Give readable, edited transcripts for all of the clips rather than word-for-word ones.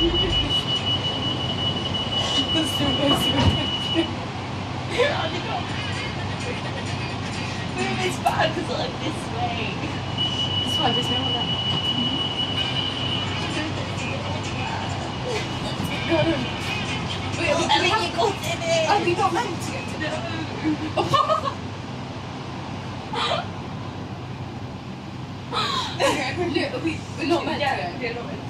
It's bad because I look this way. This one, just know that. Wait, I think you got in it. Oh, we got meant to get to it. Okay, look, we're not meant to. Yeah, not meant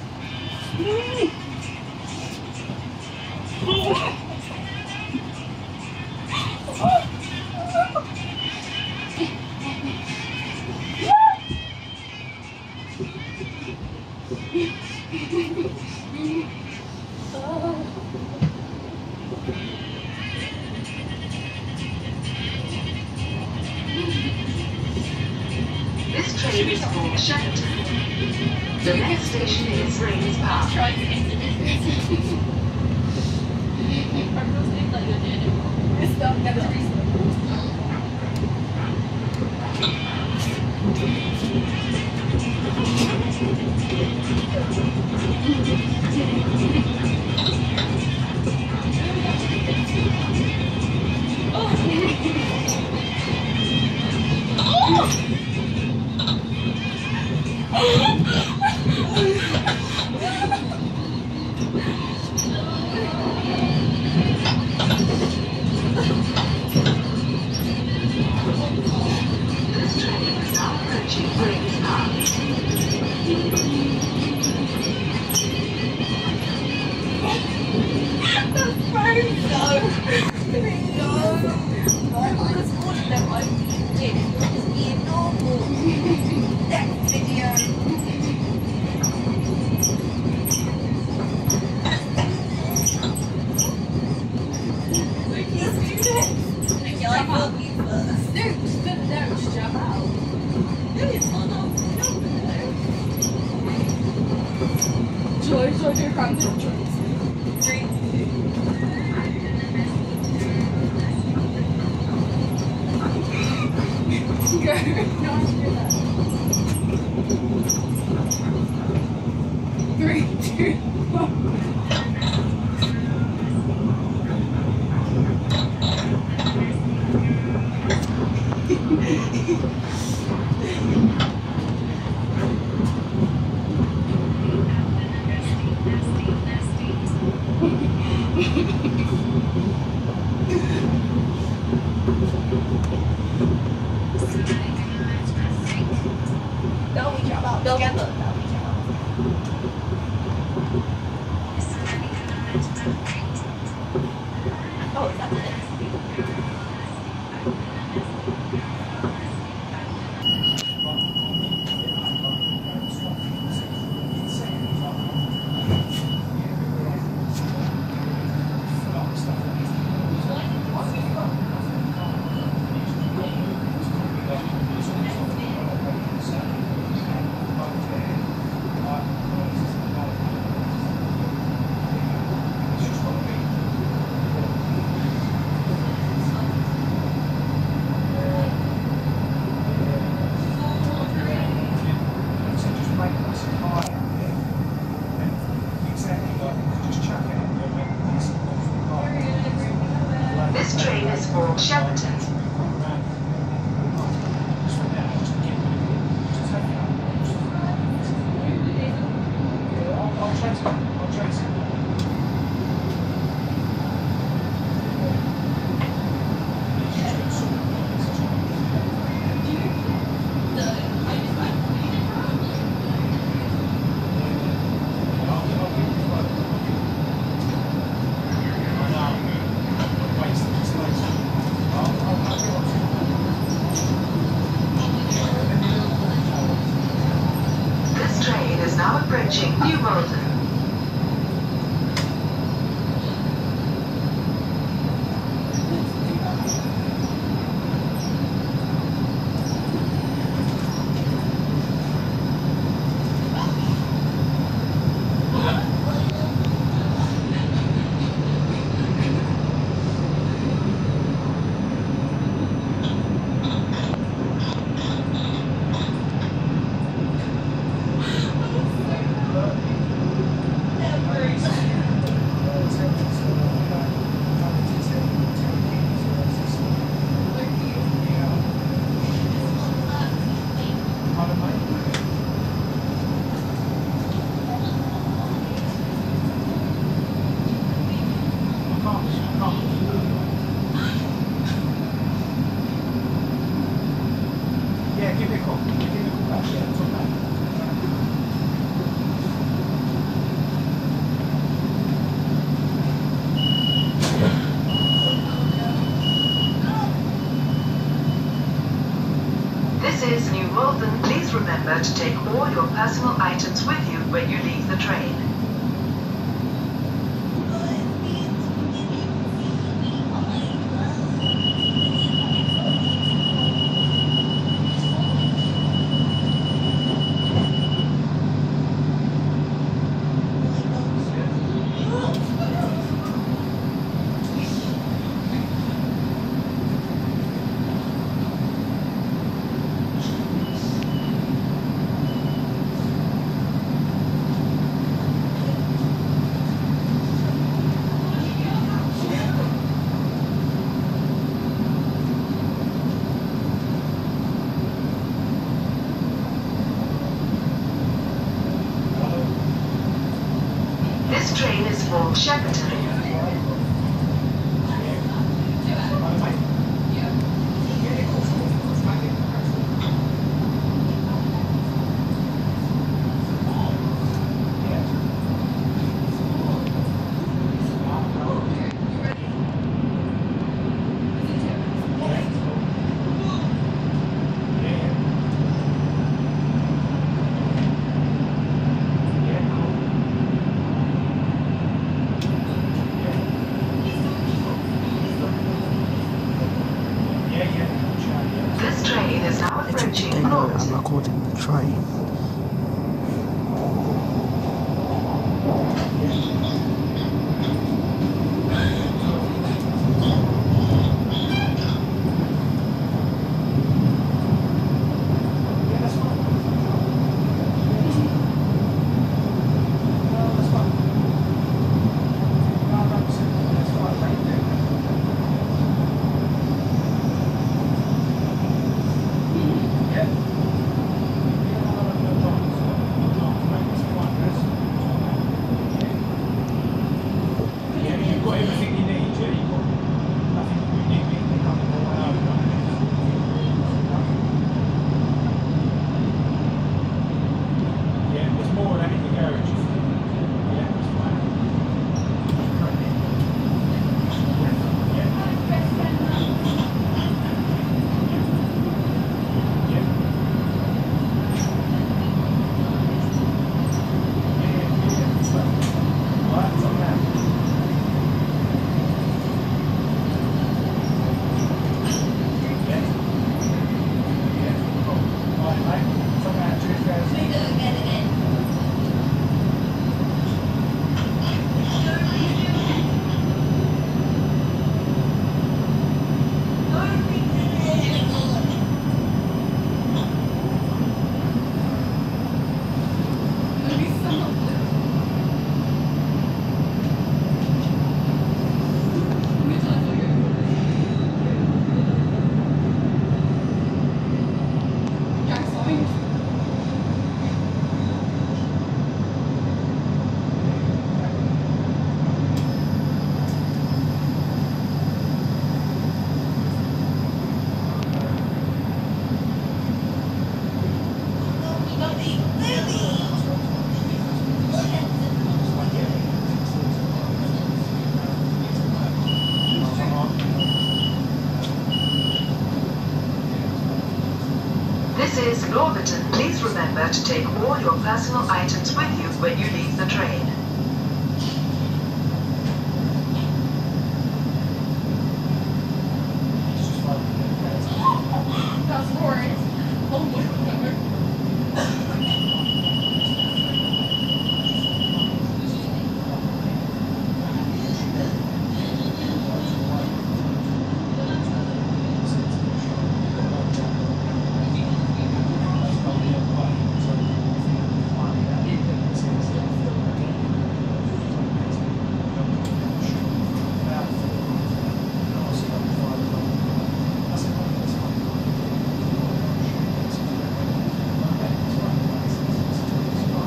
This train is called Shepperton. The next station is Rains Park. Trying to get to this. Everyone's doing like you're doing it wrong. It's done. Never reason. This train is now approaching Rains Park. Because all of them I did was being normal. Next video. Let's do this. Okay, I will be first. No, just put it there and just jump out. No, it's not. Shall I do a random choice? 3, 2. Go. No, I'll do that. 3, 2, 1. That'll be jump out together. That'll be jump out. Oh, is that the next thing? This train is for Shepperton. This train is now approaching New Malden. to take all your personal items with you when you leave the train. This train is for Shepperton. This train is now approaching They know North. I'm recording the train. This is Northerton. Please remember to take all your personal items with you when you leave the train. That's horrid. Oh my God.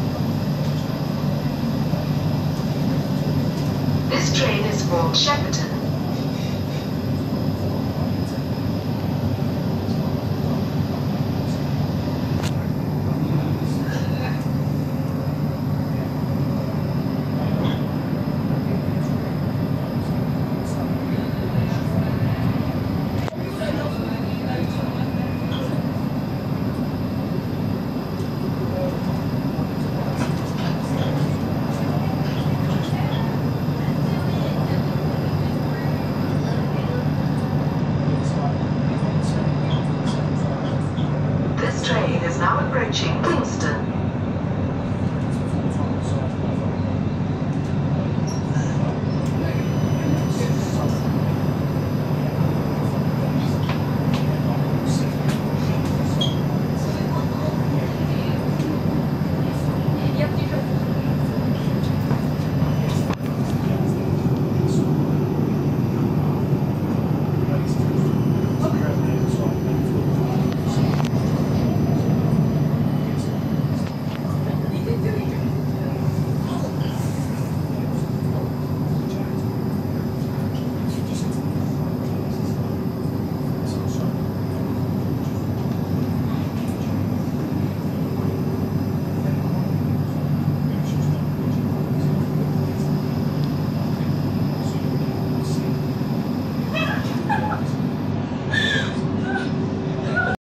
This train is for Shepperton.